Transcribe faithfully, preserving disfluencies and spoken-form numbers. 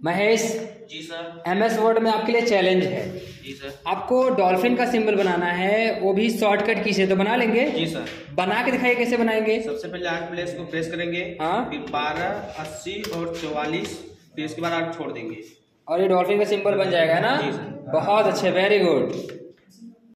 Mahesh ji sir. M S word में आपके लिए चैलेंज है। जी सर। आपको डॉल्फिन का सिंबल बनाना है, वो भी शॉर्टकट की से, तो बना लेंगे? जी सर। बना के दिखाइए कैसे बनाएंगे। सबसे पहले आठ प्लेस को प्रेस करेंगे, हाँ, फिर बारह, अस्सी और चौवालीस, फिर इसके बाद आठ छोड़ देंगे और ये डॉल्फिन का सिंबल बन जाएगा ना। जी सर। बहुत अच्छे, वेरी गुड।